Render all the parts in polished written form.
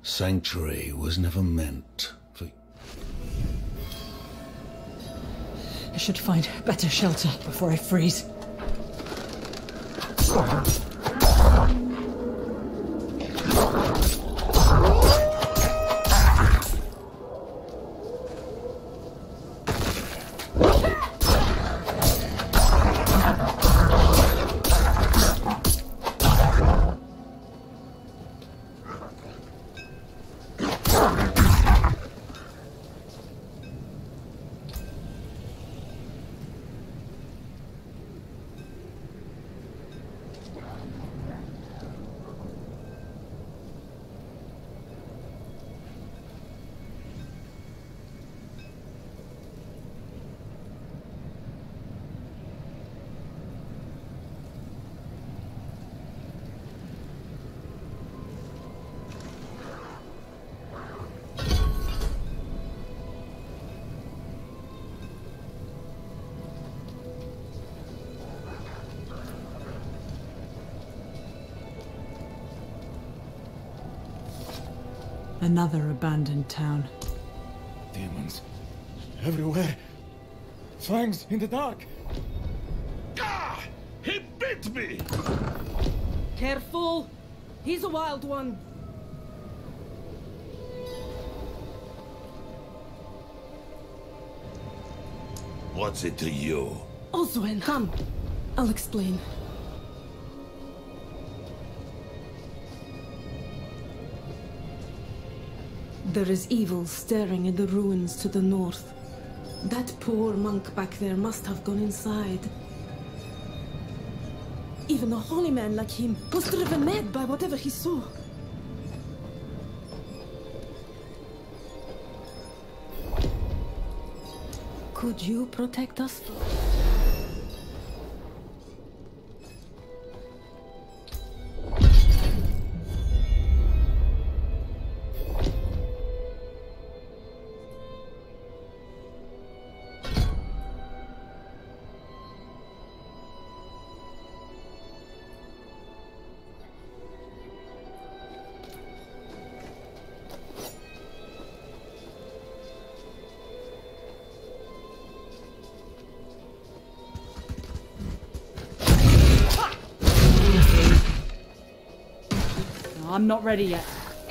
Sanctuary was never meant for... I should find better shelter before I freeze. Another abandoned town. Demons. Everywhere. Fangs in the dark. Ah! He bit me! Careful! He's a wild one. What's it to you? Oswen, come. I'll explain. There is evil staring in the ruins to the north. That poor monk back there must have gone inside. Even a holy man like him was driven mad by whatever he saw. Could you protect us? I'm not ready yet.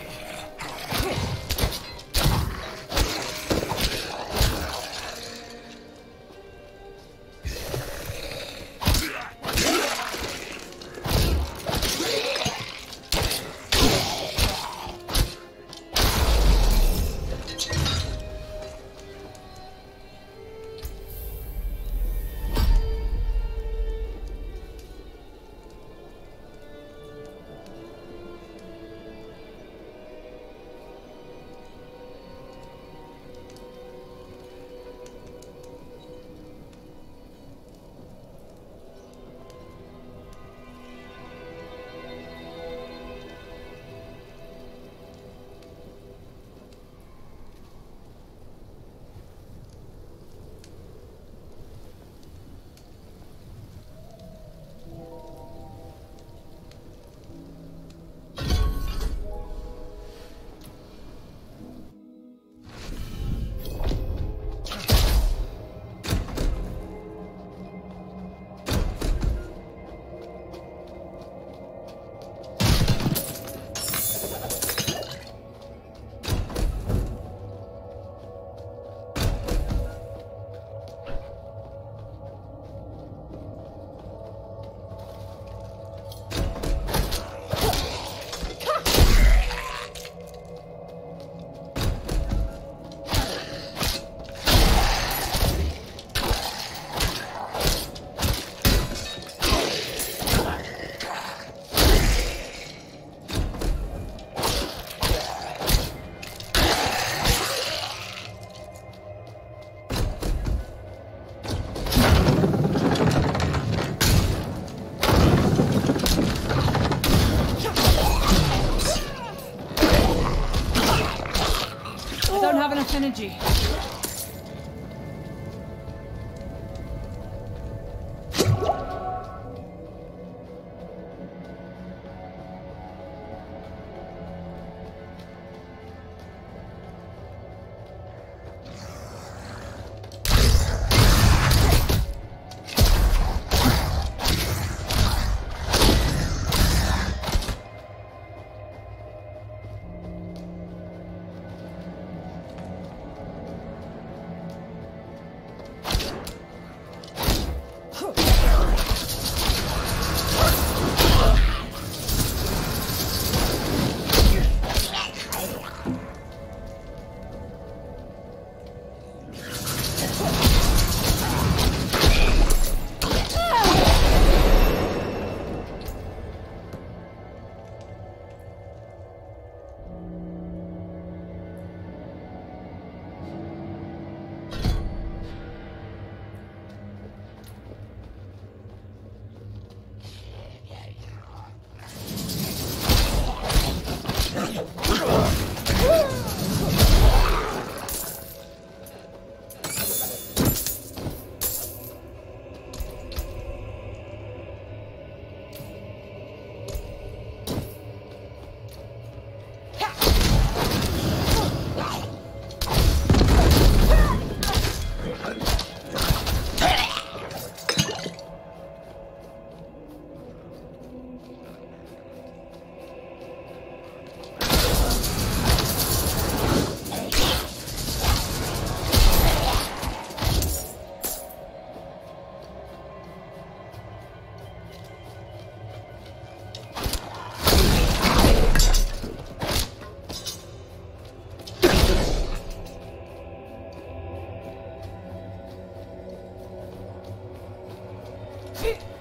Energy.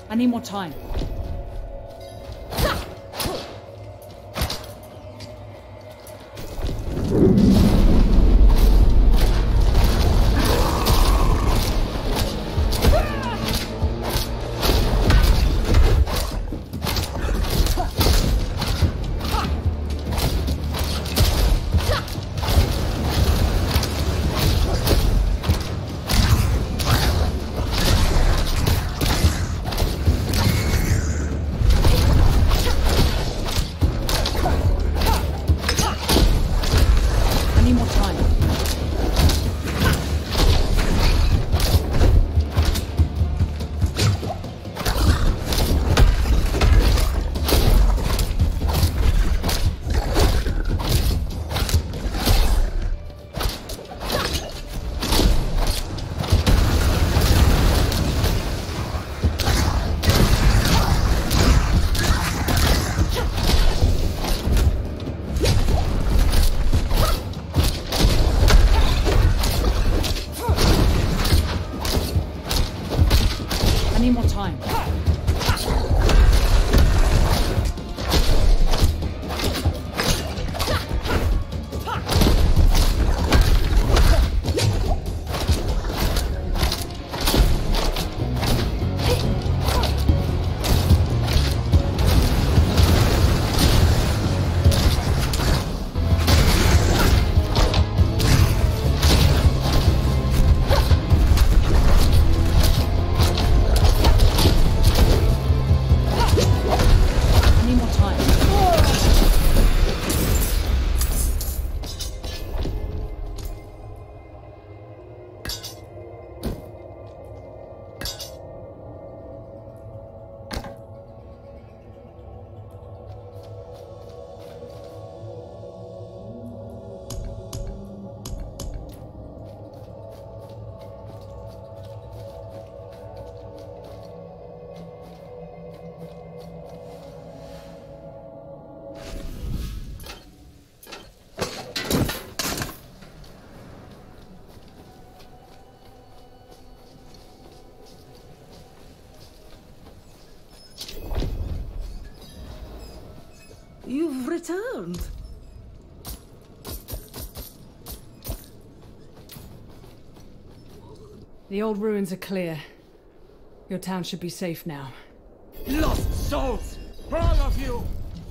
I need more time. I need more time. You've returned. The old ruins are clear. Your town should be safe now. Lost souls! All of you!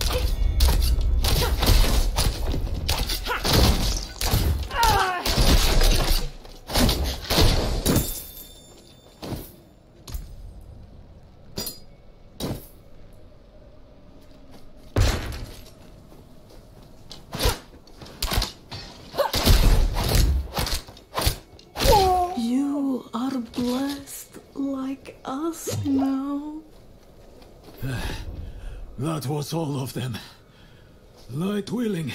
You are blessed like us now. That was all of them. Light willing.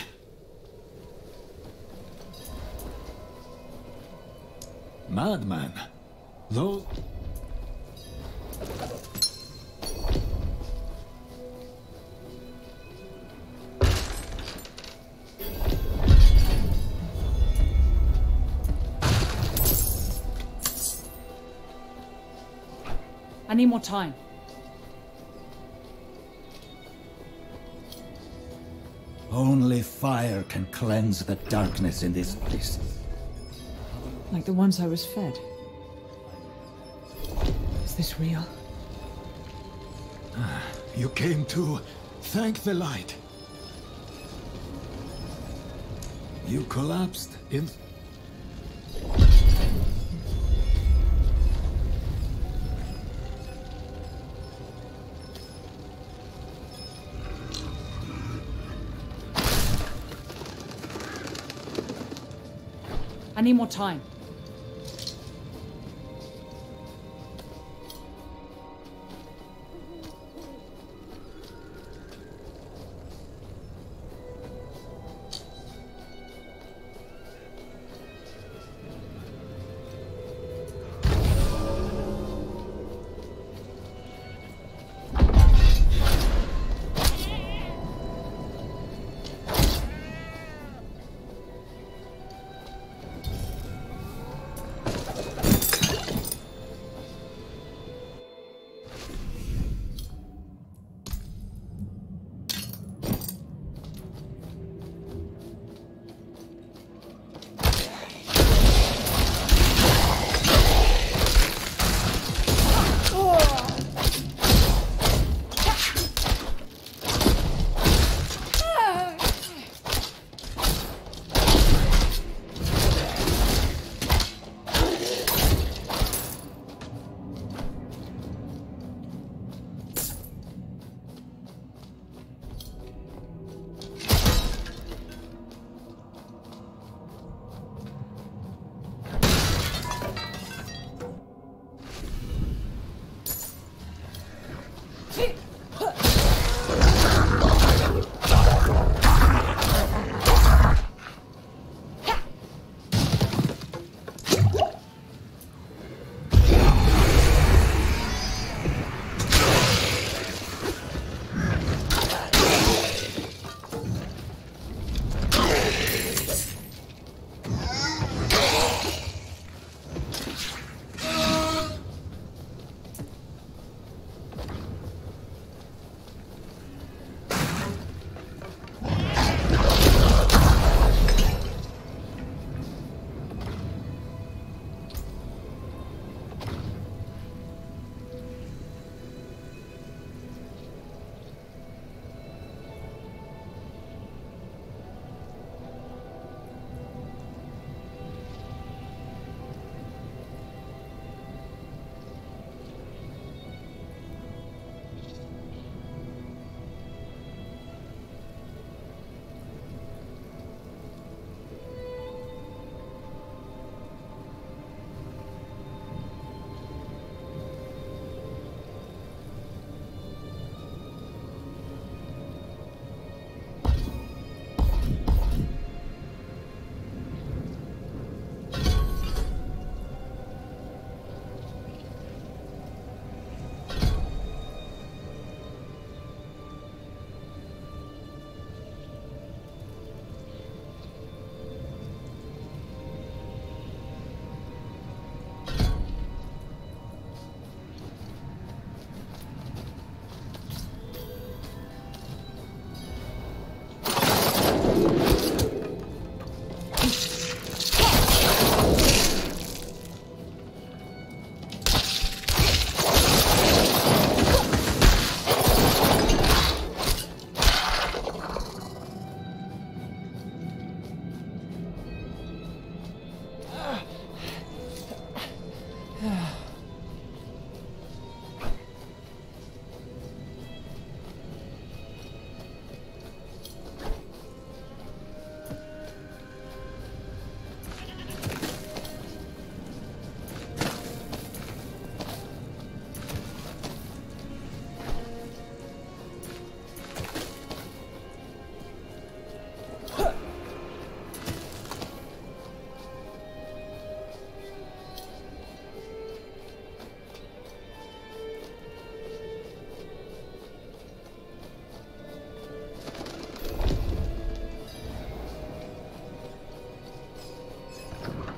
Madman. Though... I need more time. Only fire can cleanse the darkness in this place. Like the ones I was fed. Is this real? You came to thank the light. You collapsed in... I need more time.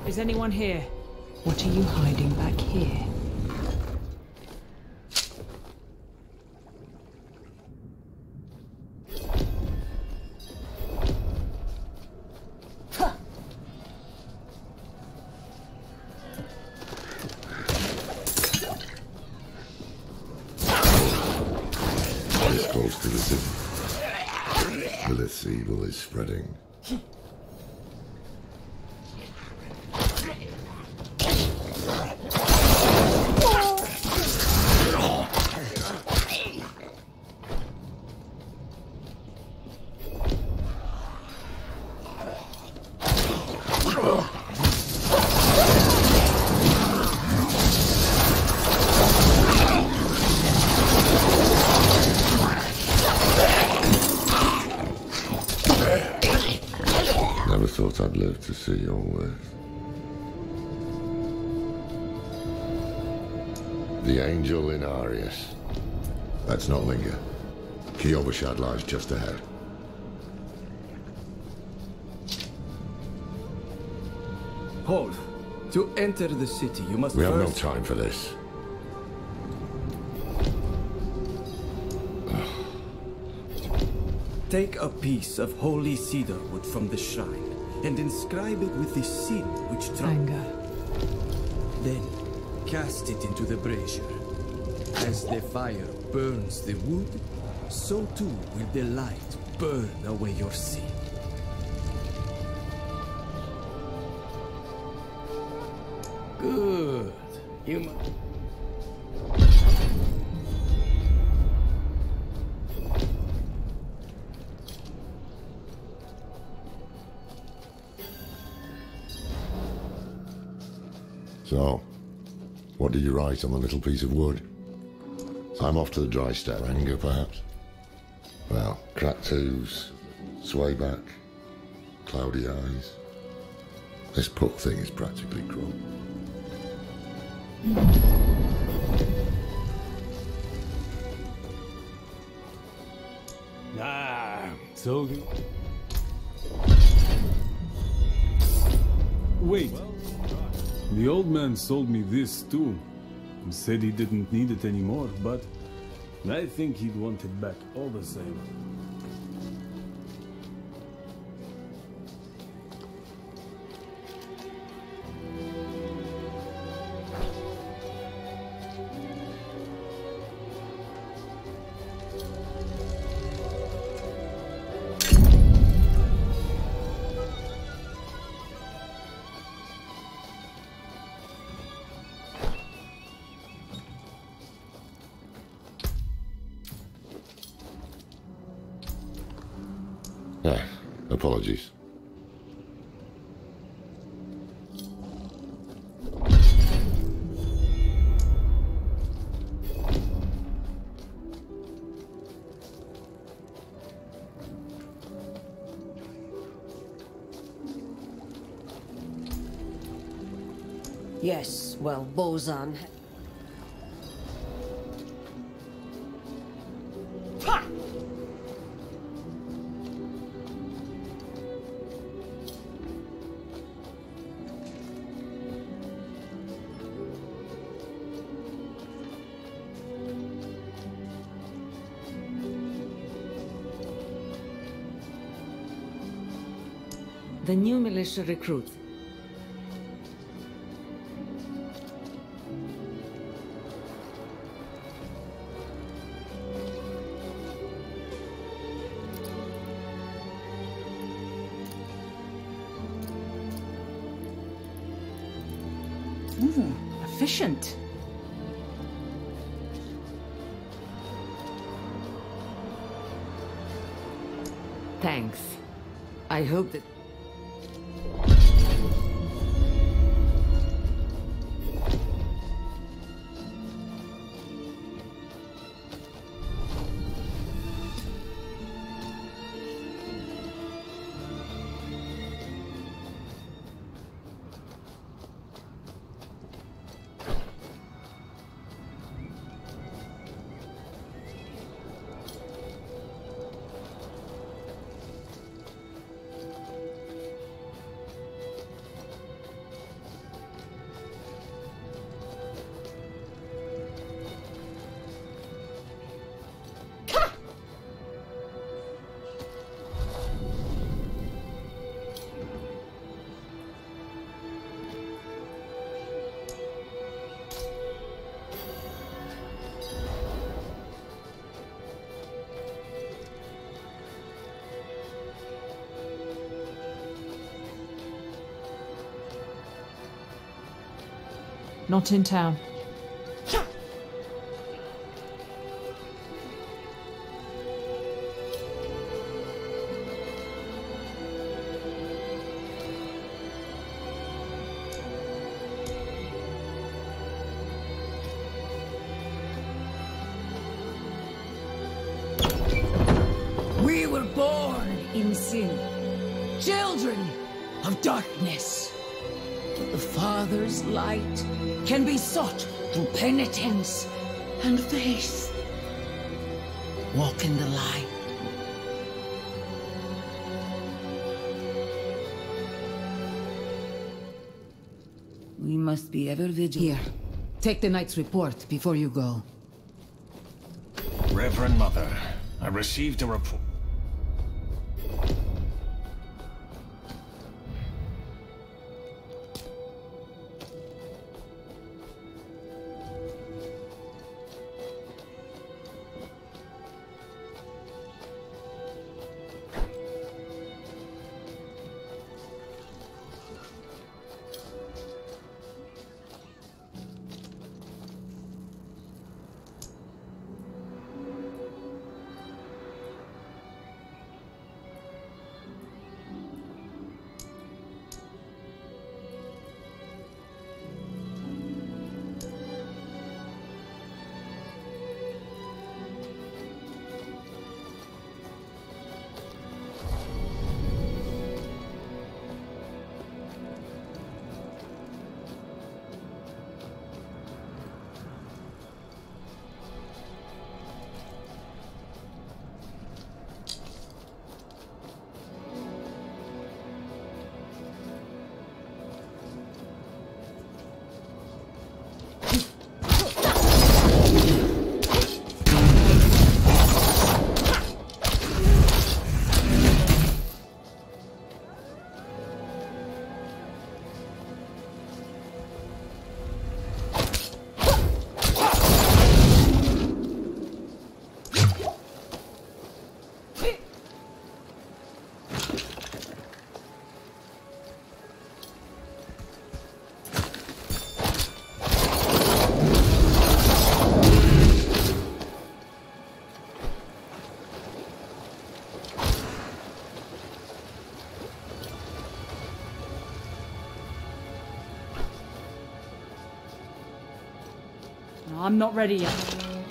Is anyone here? What are you hiding back here? This close to the city. Lilith's evil is spreading. Never thought I'd live to see all this. The Angel in Arius. Let's not linger. Kyovashad lies just ahead. Hold. To enter the city, you must We have no first... time for this. Take a piece of holy cedar wood from the shrine and inscribe it with the sin which Anger. Then cast it into the brazier. As the fire burns the wood, so too will the light burn away your sin. Good. You must... So, what did you write on the little piece of wood? I'm off to the dry step. Anger, perhaps? Well, cracked hooves, sway back, cloudy eyes. This puck thing is practically cruel. So... Wait. The old man sold me this too. He said he didn't need it anymore, but I think he'd want it back all the same. Apologies. Yes, well, Bozan... The new militia recruit. Ooh, efficient. Thanks. I hope that... Not in town. We were born in sin, children of darkness. But the Father's light can be sought through penitence and faith. Walk in the light. We must be ever vigilant. Here, take the knight's report before you go. Reverend Mother, I received a report. No, I'm not ready yet.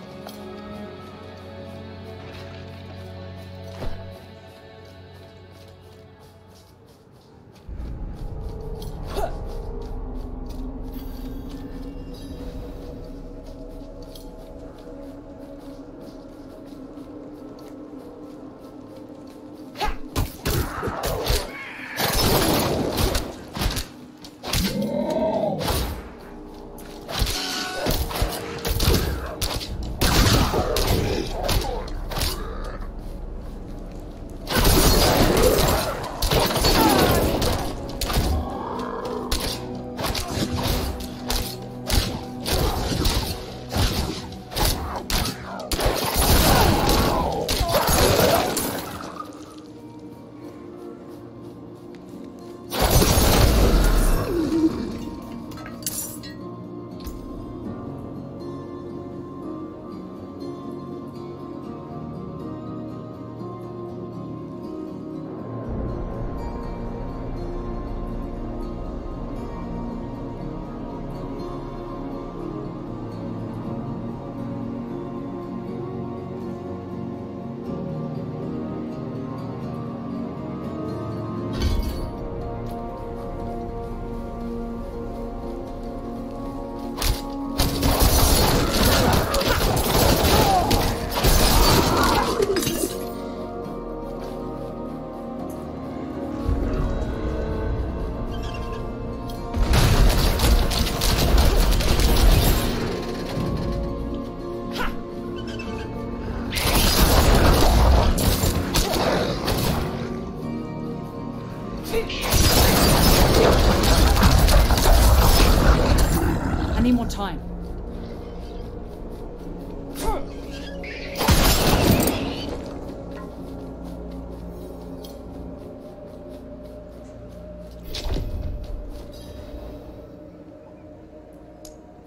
I need more time.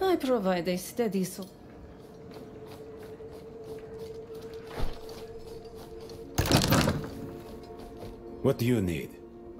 I provide a steady source. What do you need?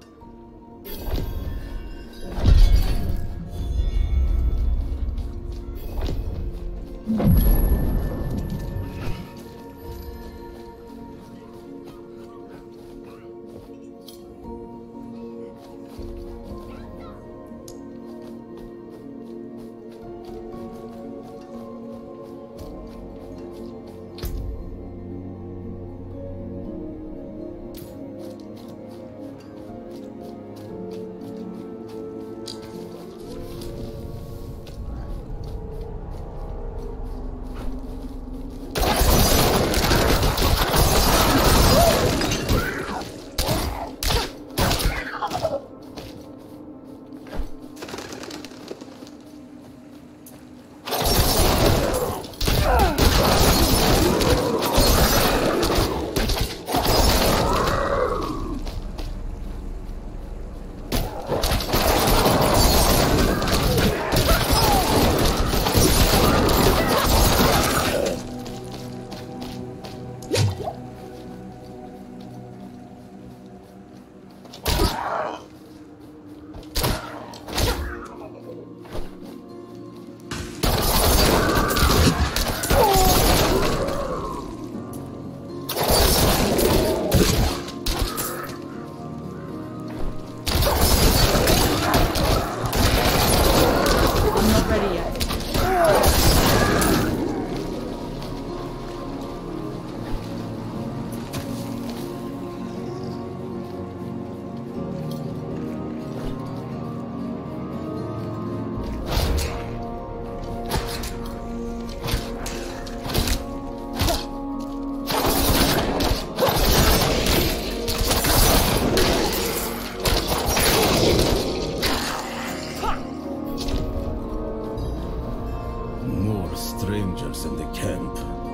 Strangers in the camp.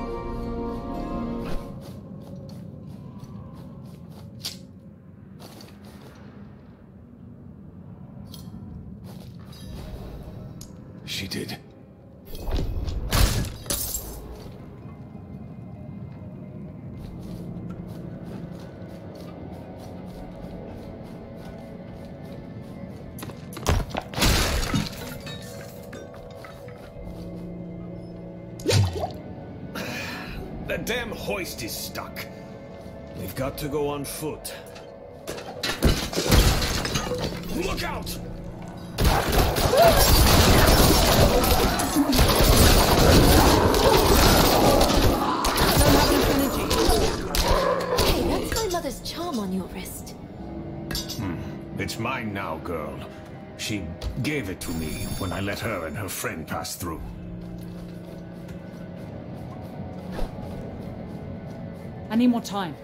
She did. The damn hoist is stuck. We've got to go on foot. Look out! Hey, that's my mother's charm on your wrist. It's mine now, girl. She gave it to me when I let her and her friend pass through. I need more time.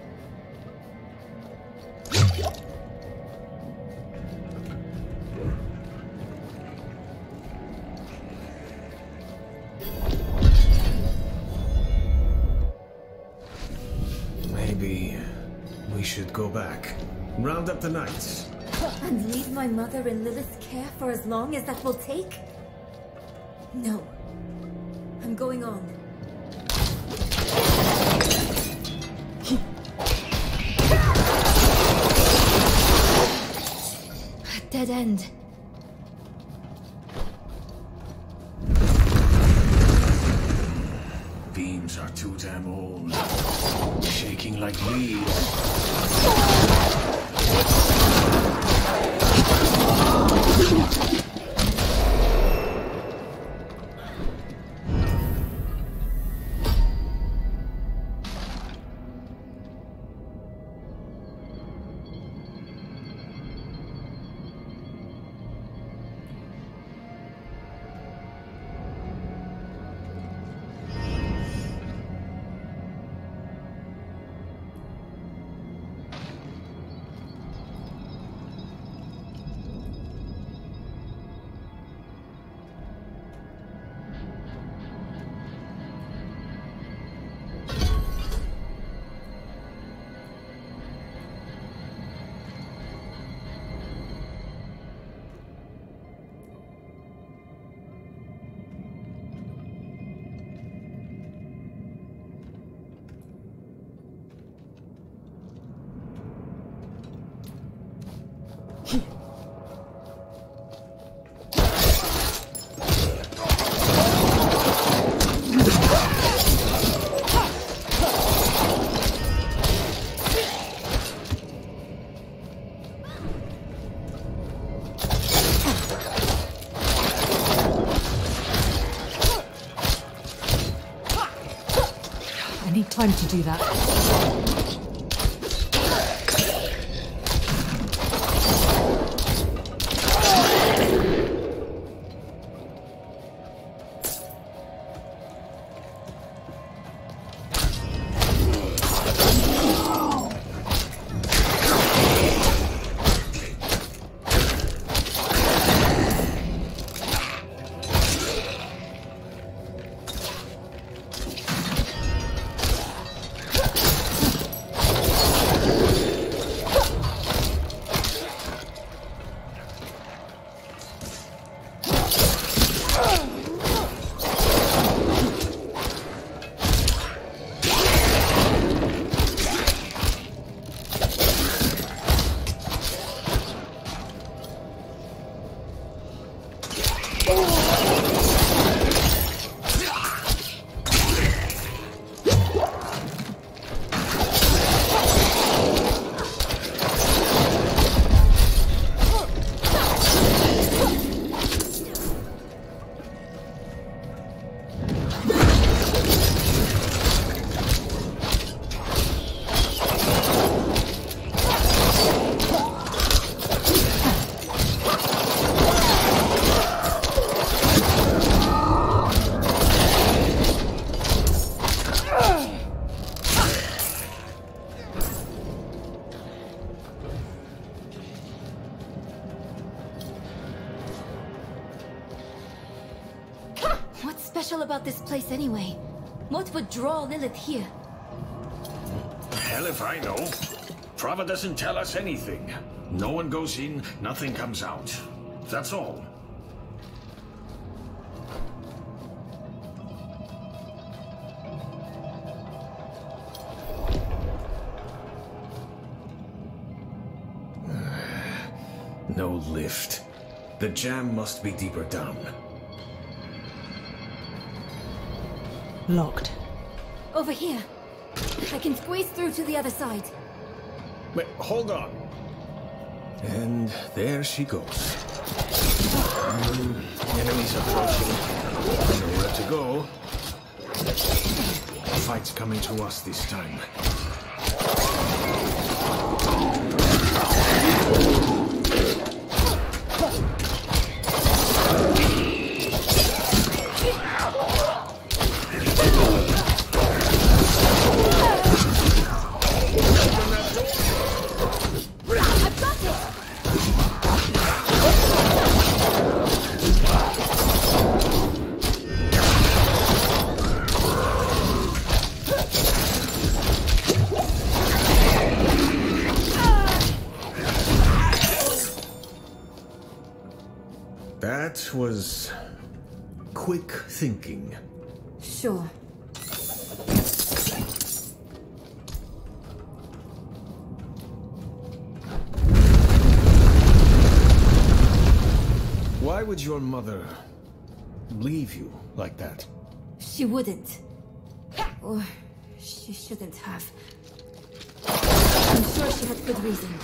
Maybe we should go back. Round up the knights. And leave my mother in Lilith's care for as long as that will take? No. I'm going on. Dead end. Beams are too damn old. Shaking like leaves. time to do that. What's special about this place anyway? What would draw Lilith here? Hell if I know. Trava doesn't tell us anything. No one goes in, nothing comes out. That's all. No lift. The jam must be deeper down. Locked. Over here. I can squeeze through to the other side. Wait, hold on. And there she goes. Enemies approaching. Nowhere to go. The fight's coming to us this time. That was quick thinking. Sure. Why would your mother leave you like that? She wouldn't. Or she shouldn't have. I'm sure she had good reason.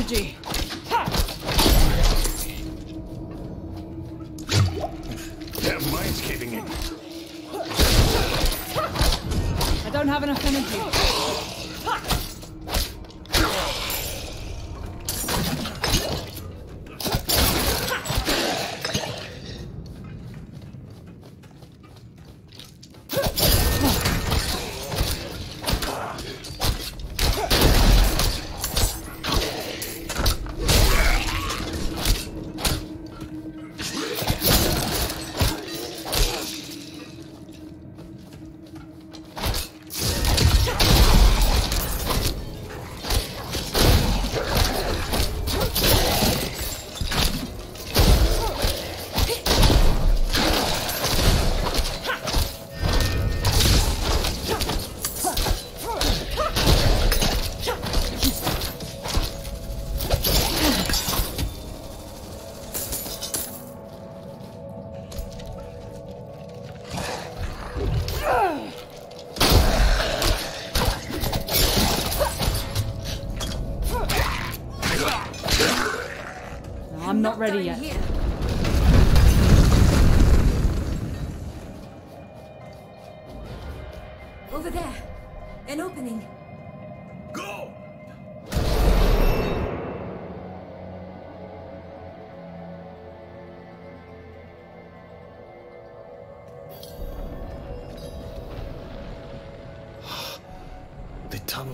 energy. Their mind's caving in. I don't have enough energy. I'm not ready yet. Over there. An opening. Go! The tunnel.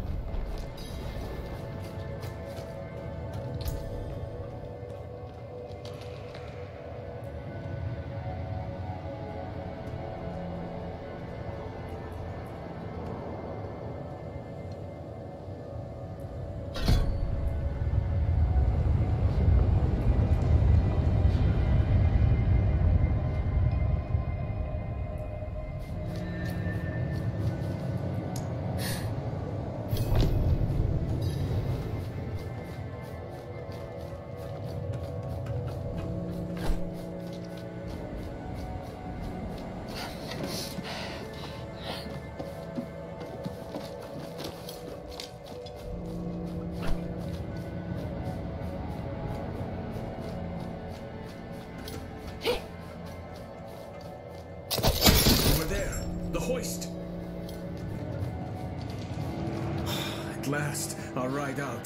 Hoist! At last, our ride out.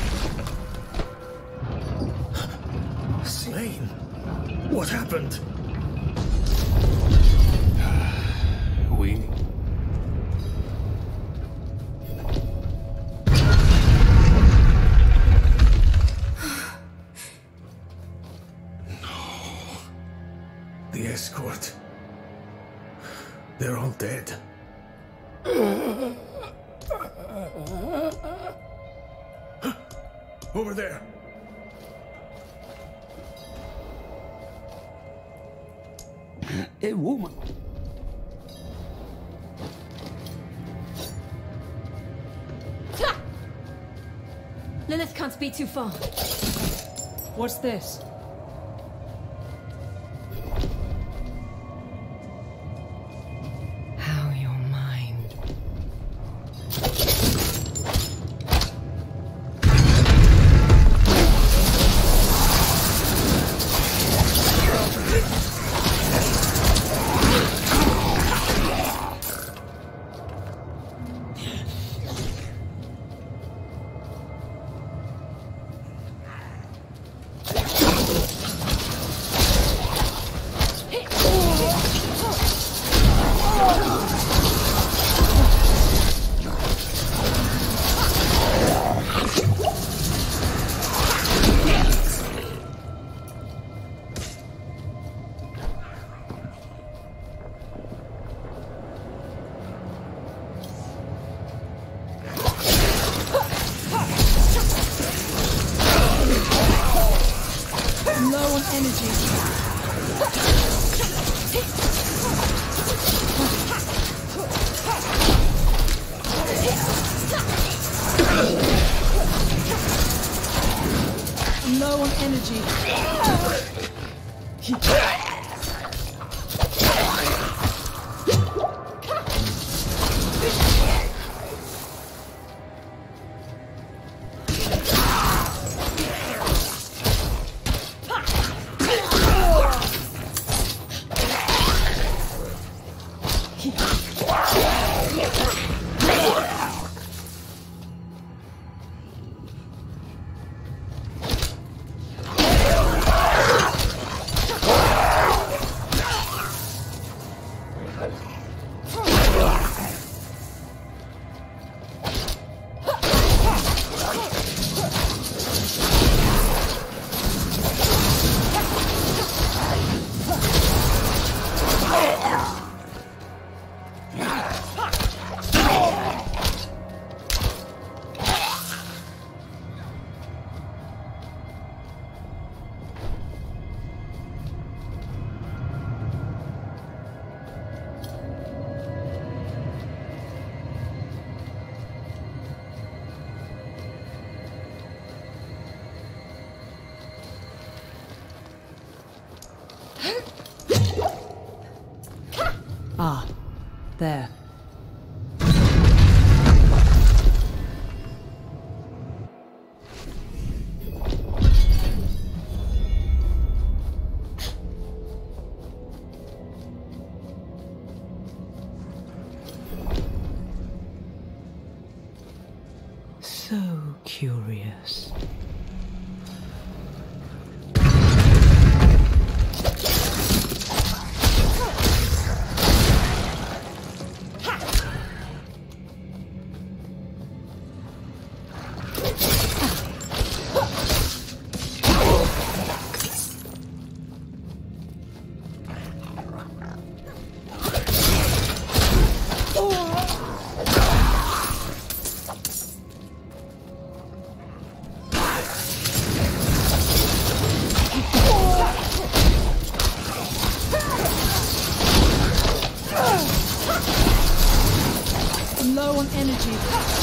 Slain? What happened? We... No. The escort. They're all dead. Over there. A woman. Lilith can't be too far. What's this? Low on energy. there. So curious. Low on energy.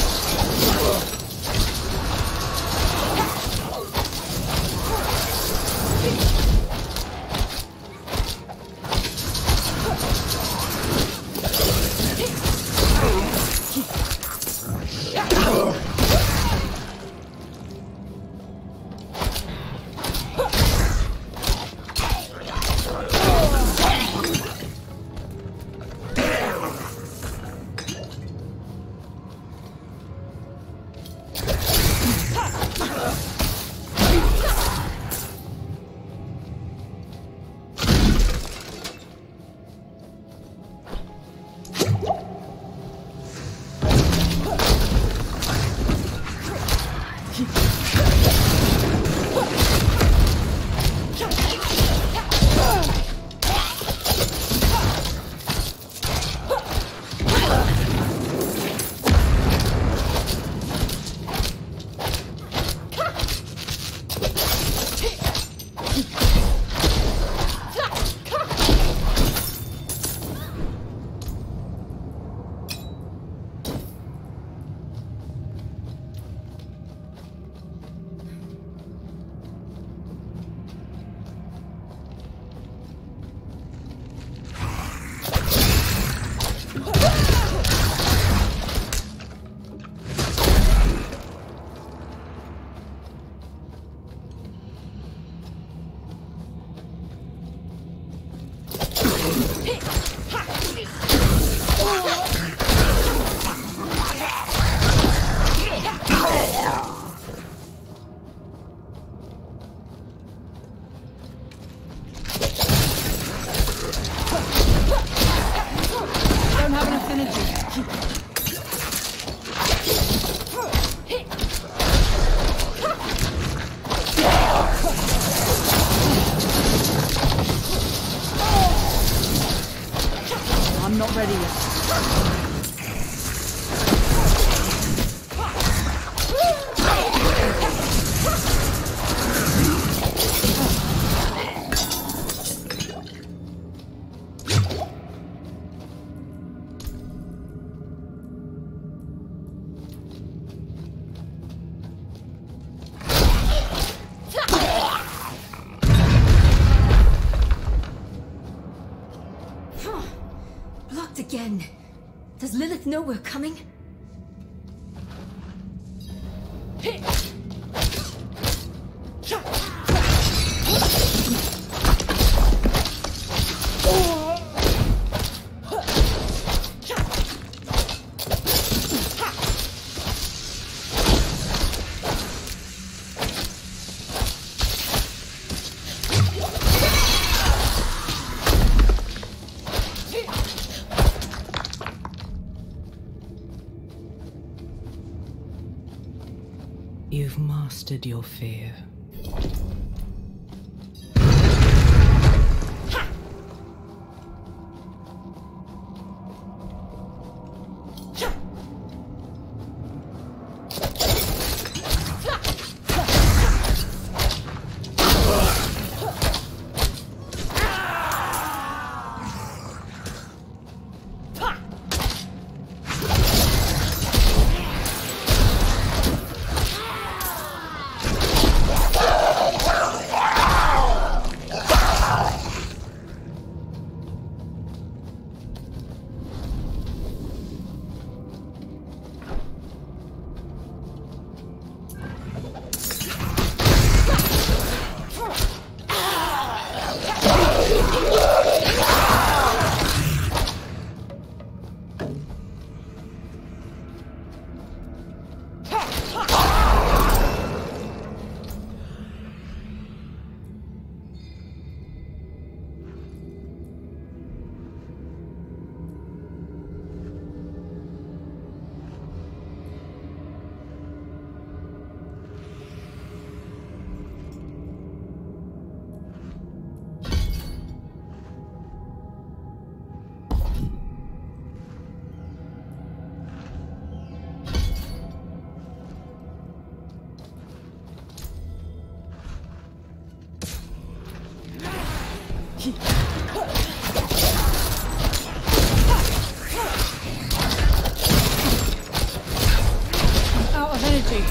I'm not ready yet. Blocked again. Does Lilith know we're coming? You've mastered your fear. Out of energy.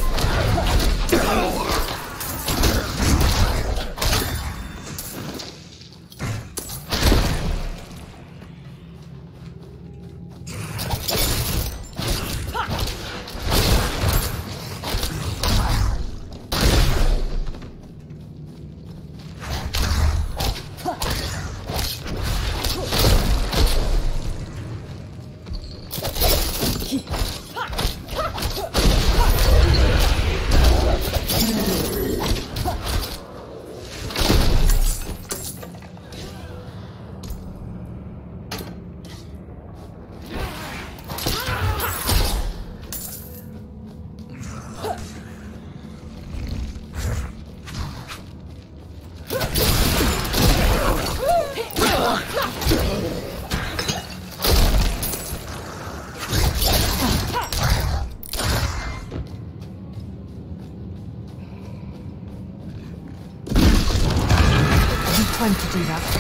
Time to do that.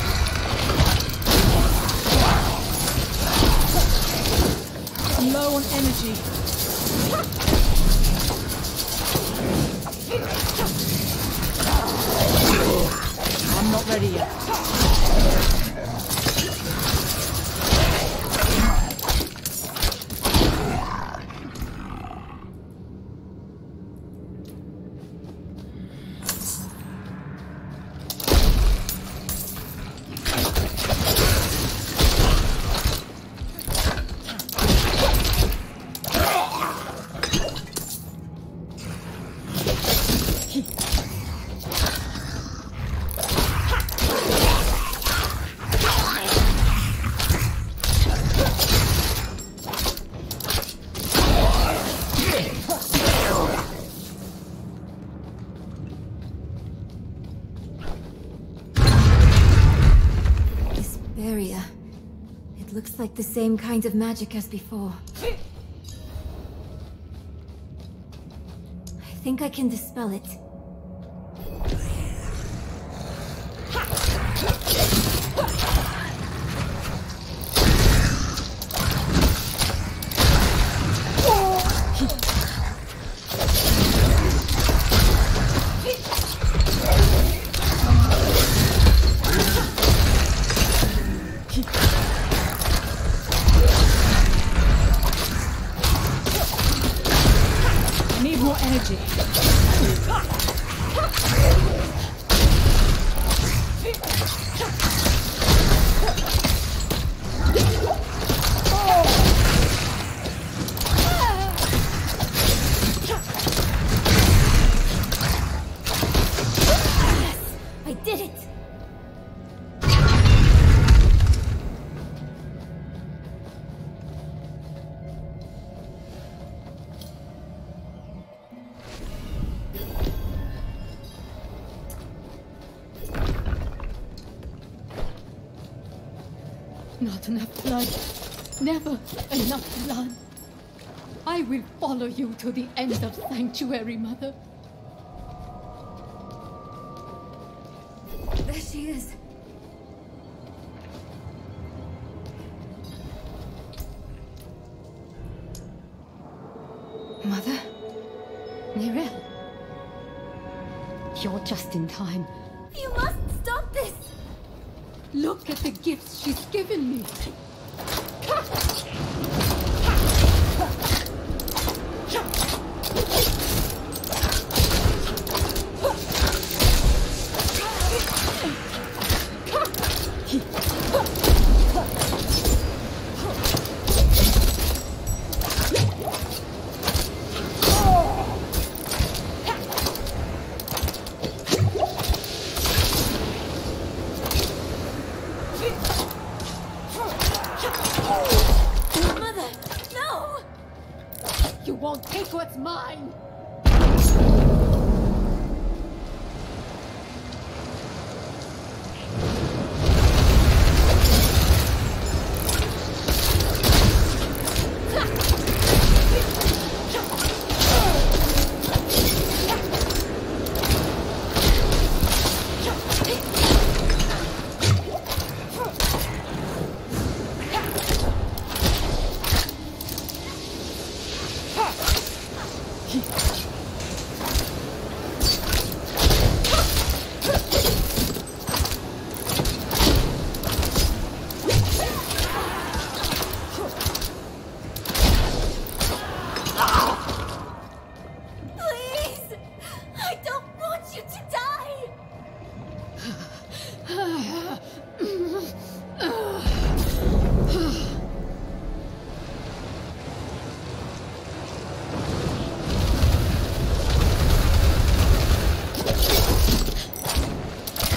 I'm low on energy. I'm not ready yet. It looks like the same kind of magic as before. I think I can dispel it. Not enough blood. Never enough blood. I will follow you to the end of Sanctuary, Mother. There she is. Mother? Neyrelle? You're just in time. You must stop this! Look at the gifts she's given me. Won't take what's mine!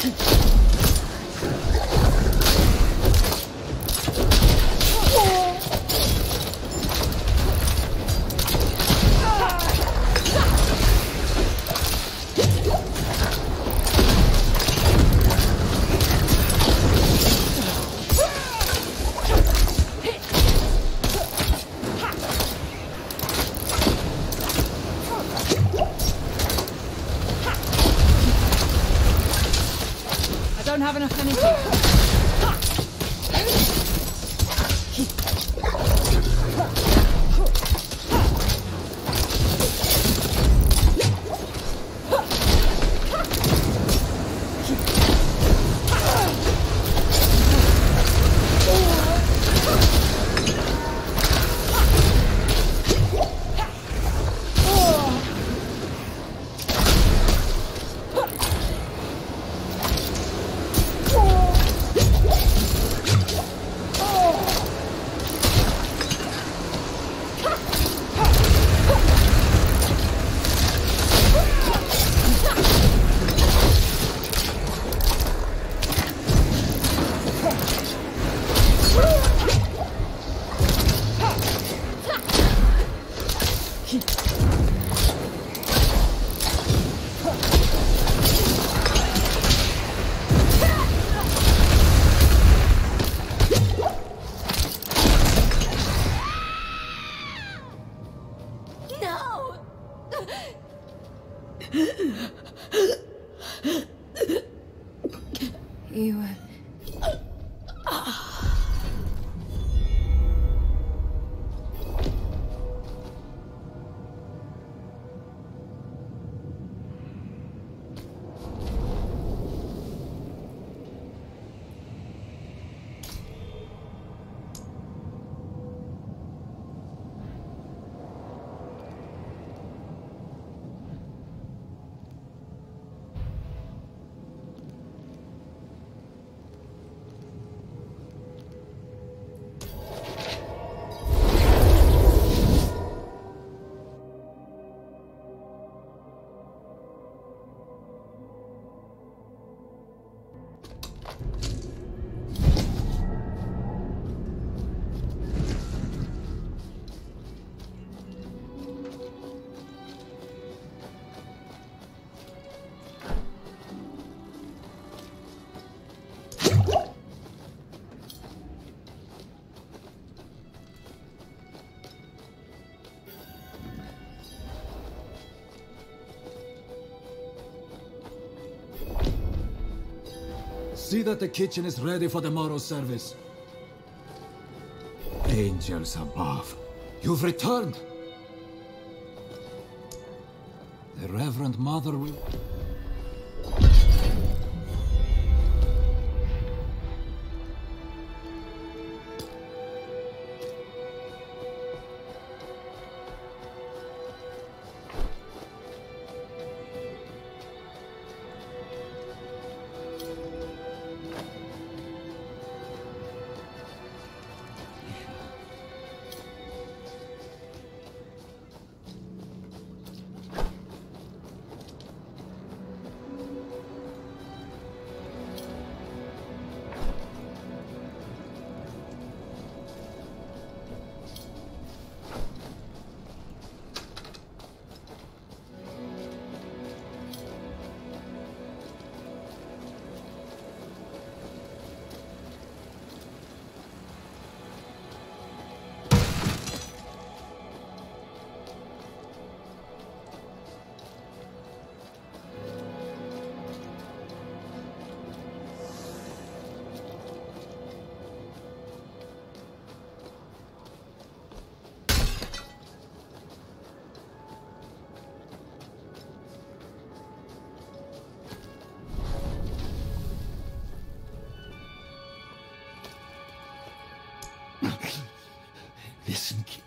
I don't have enough energy. See that the kitchen is ready for the morrow's service. Angels above, you've returned. The Reverend Mother will... Listen, kid.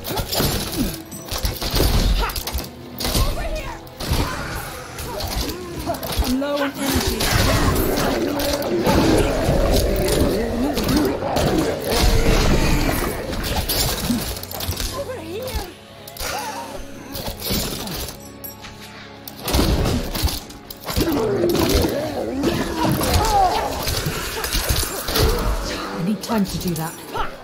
I'm low on energy. Over here! I need time to do that.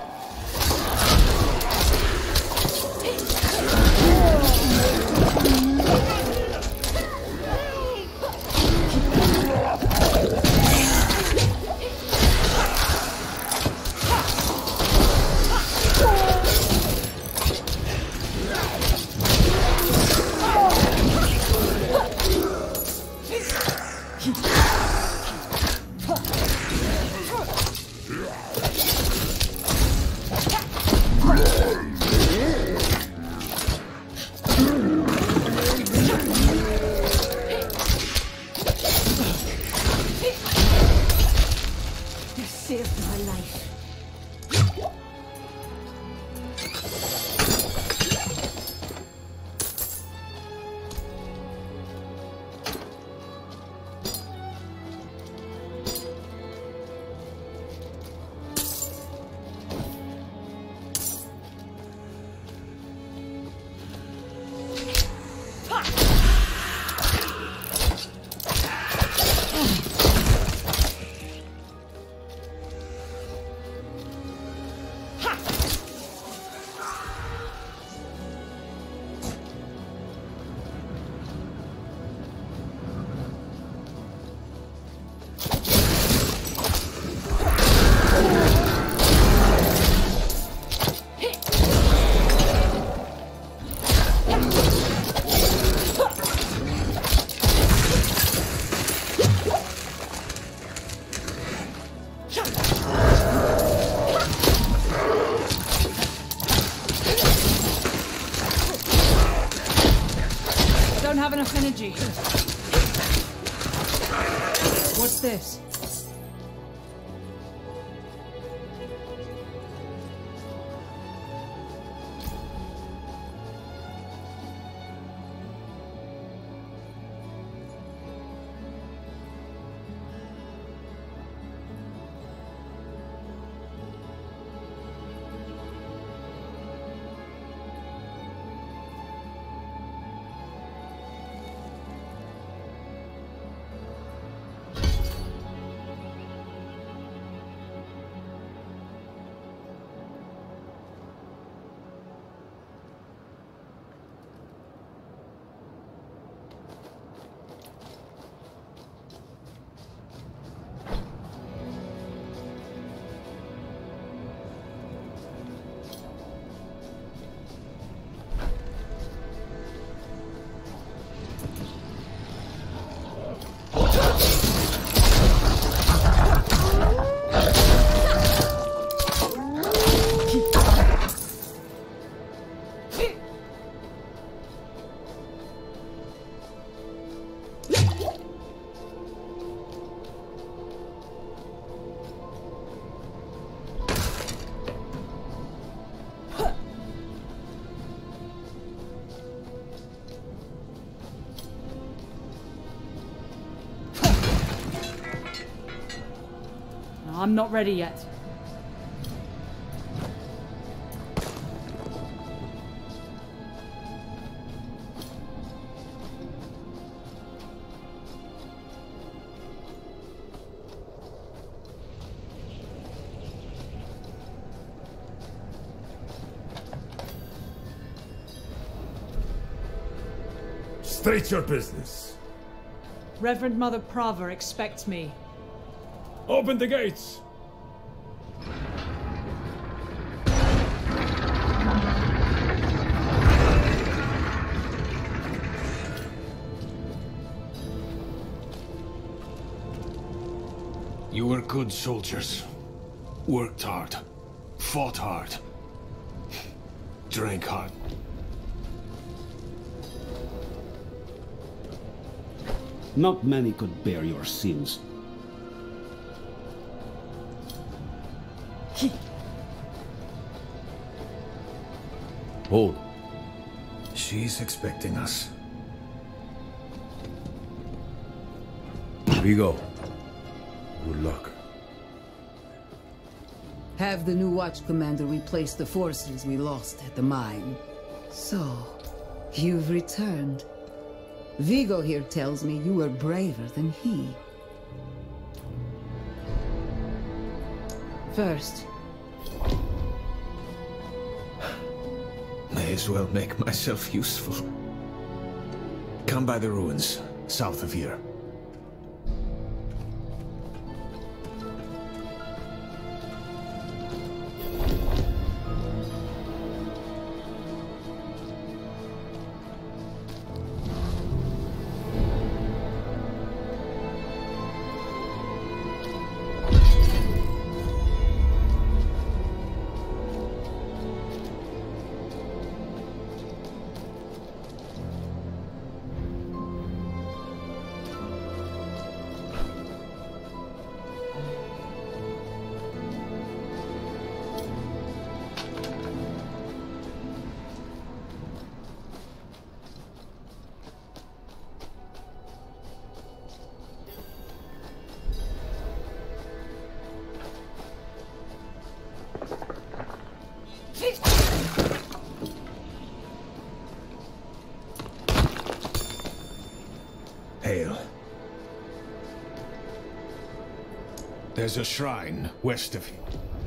You saved my life. Don't have enough energy. What's this? I'm not ready yet. State your business. Reverend Mother Prava expects me. Open the gates! You were good soldiers. Worked hard. Fought hard. Drank hard. Not many could bear your sins. Hold. She's expecting us. Vigo. Good luck. Have the new watch commander replace the forces we lost at the mine. So, you've returned. Vigo here tells me you were braver than he. First, may as well make myself useful. Come by the ruins, south of here. Hail. There's a shrine west of here.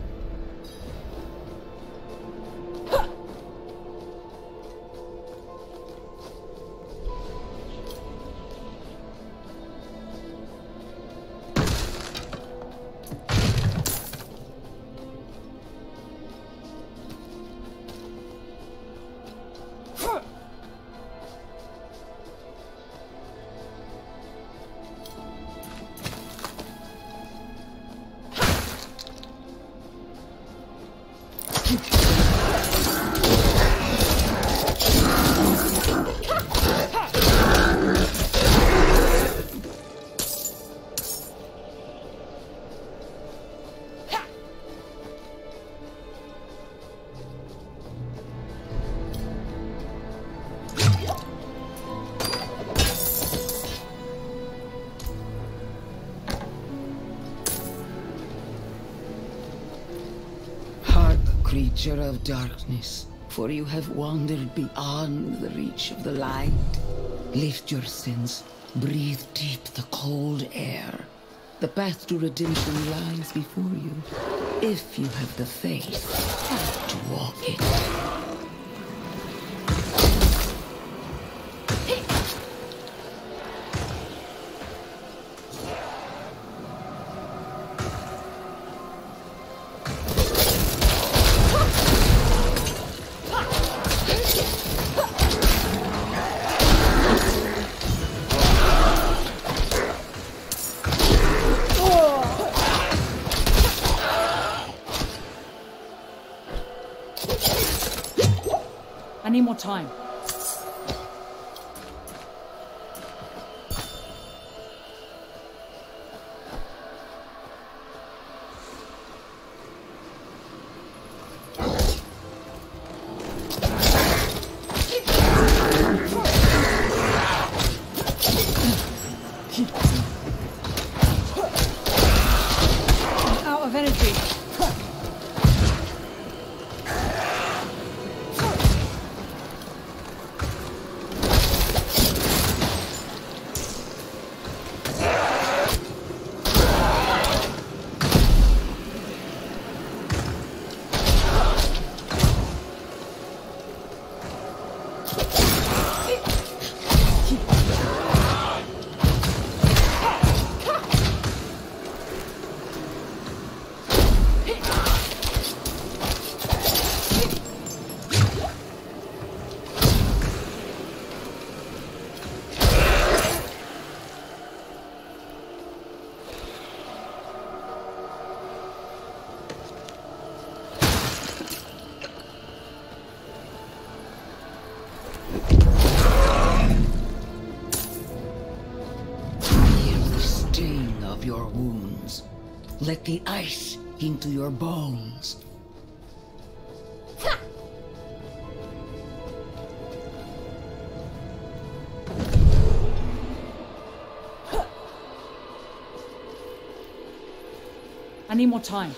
Creature of darkness, for you have wandered beyond the reach of the light. Lift your sins, breathe deep the cold air. The path to redemption lies before you, if you have the faith to walk it. I need more time. I'm out of energy. Your wounds. Let the ice into your bones. need more time.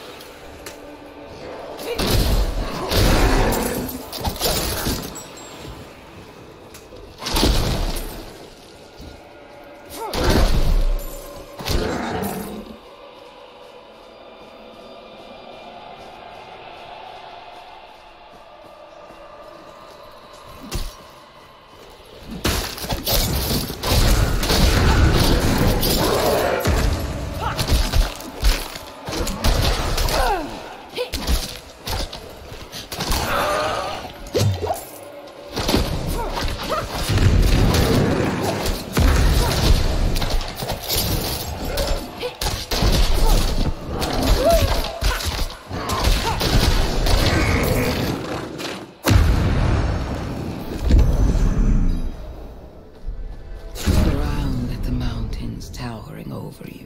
Towering over you.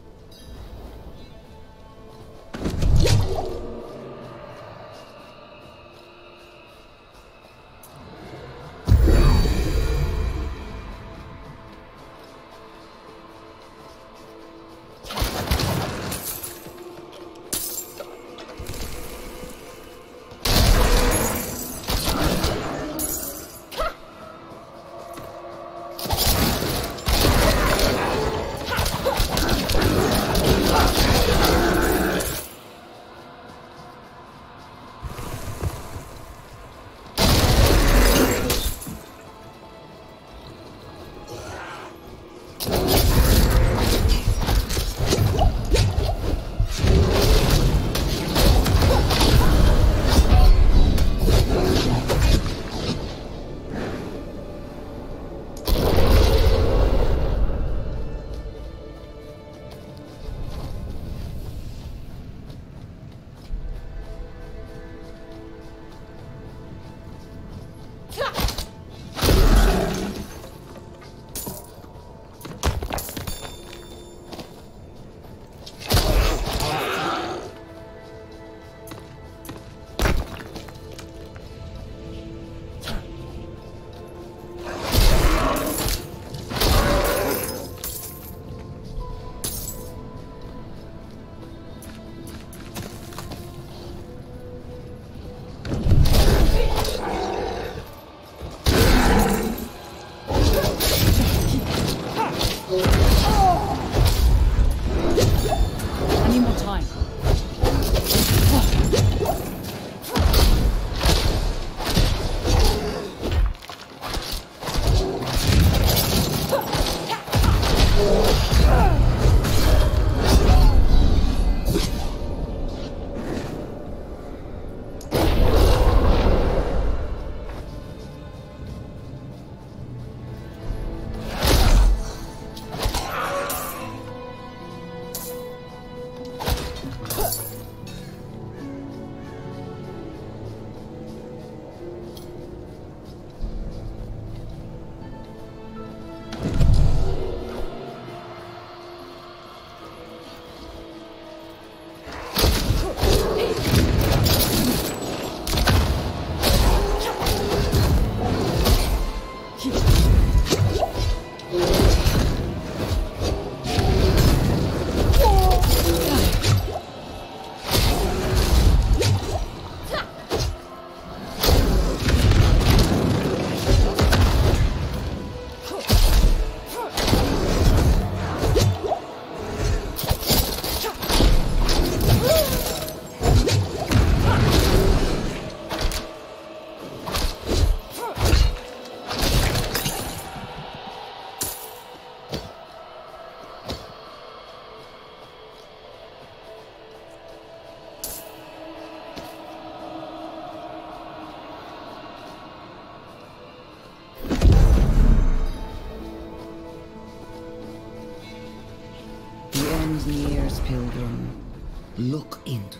Years, pilgrim. Look into.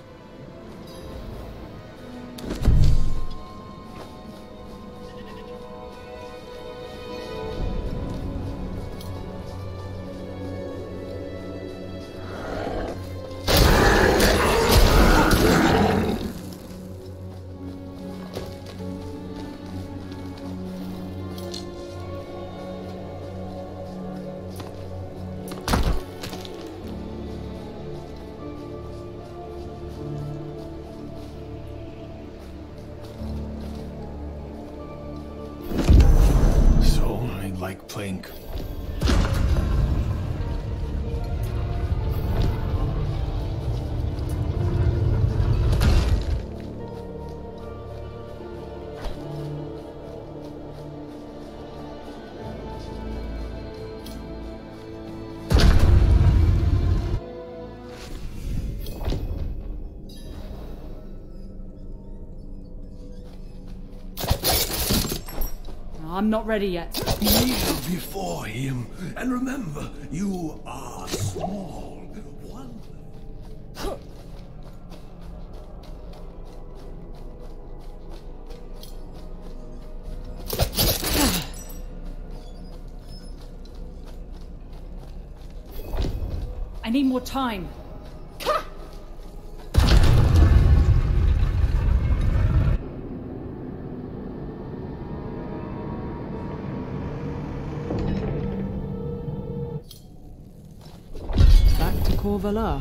like playing. I'm not ready yet. Kneel before him, and remember, you are small. One. I need more time. Back to Corvalar.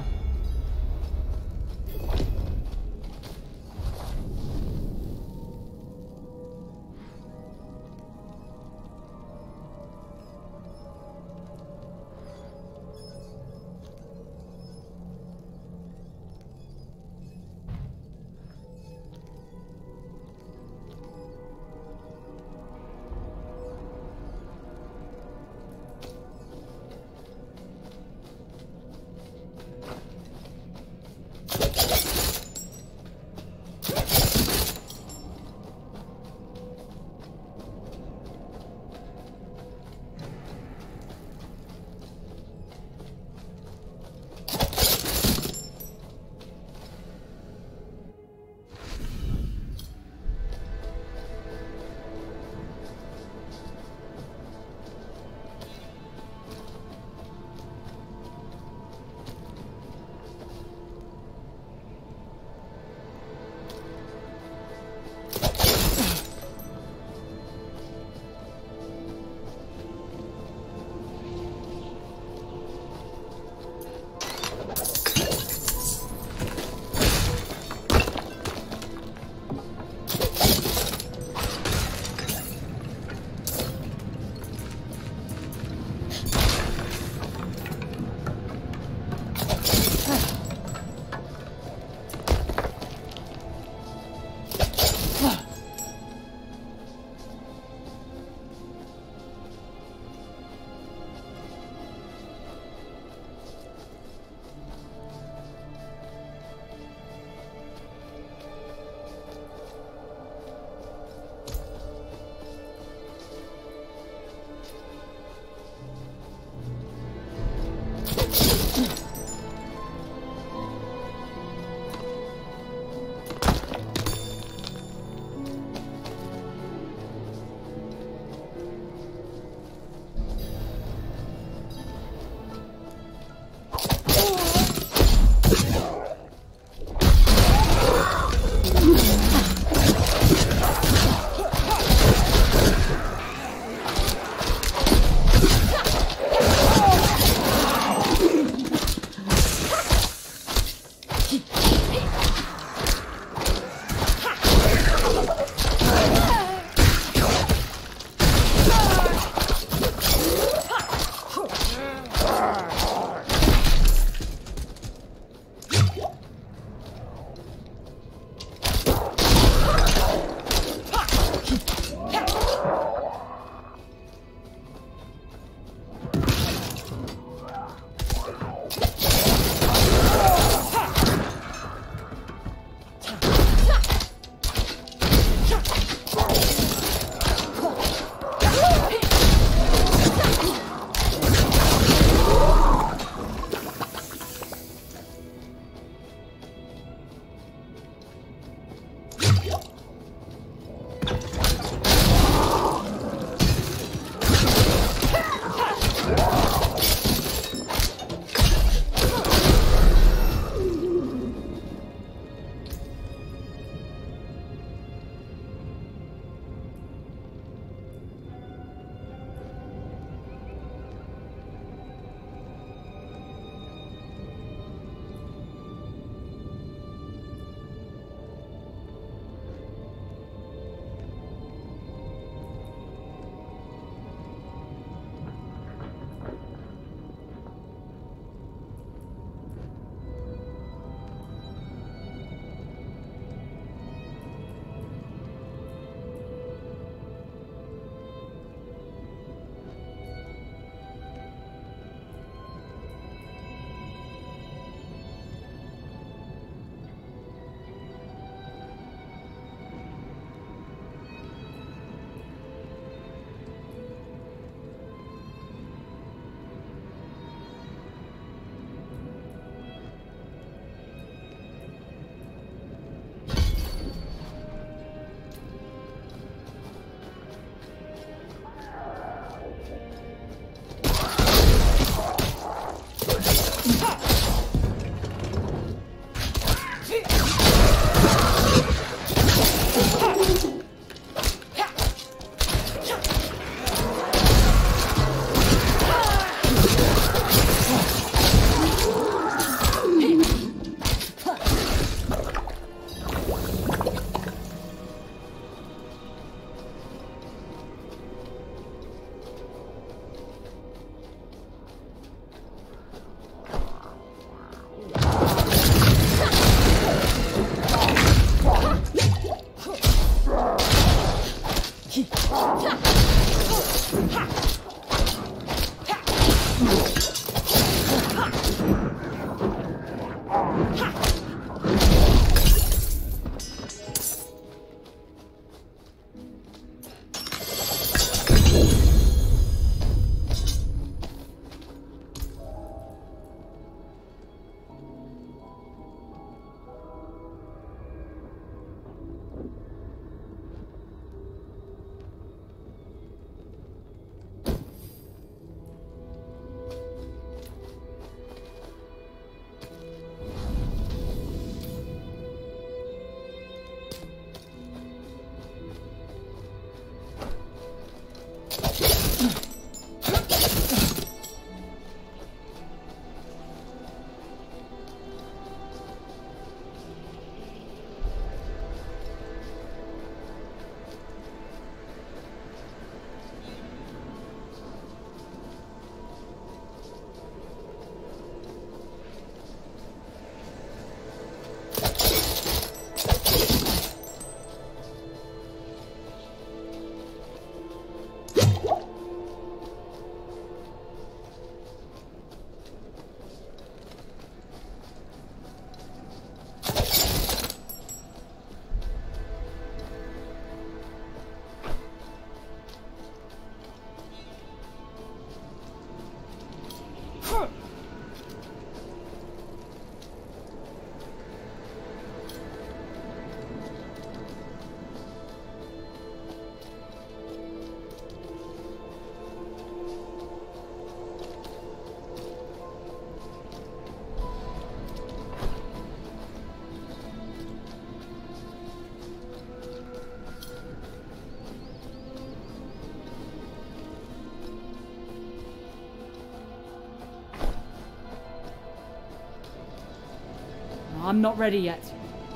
I'm not ready yet.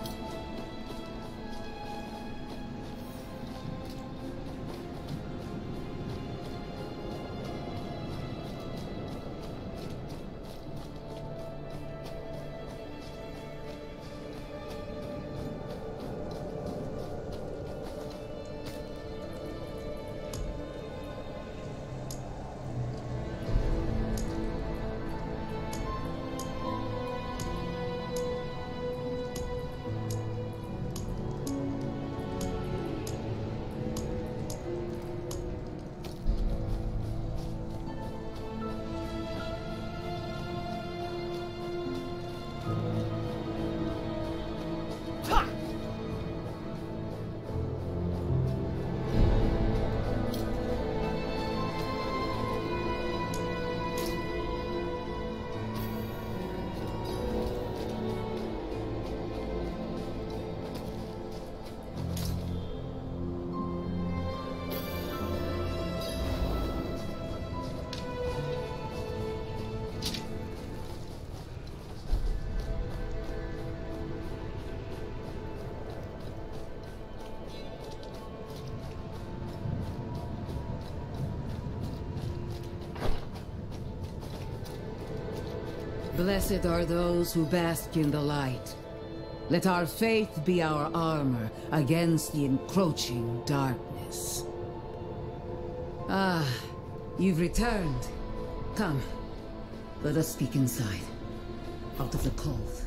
Blessed are those who bask in the light. Let our faith be our armor against the encroaching darkness. Ah, you've returned. Come, let us speak inside, out of the cold.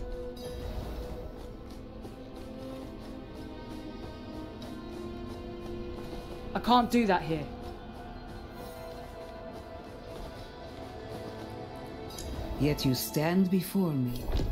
I can't do that here. Yet you stand before me,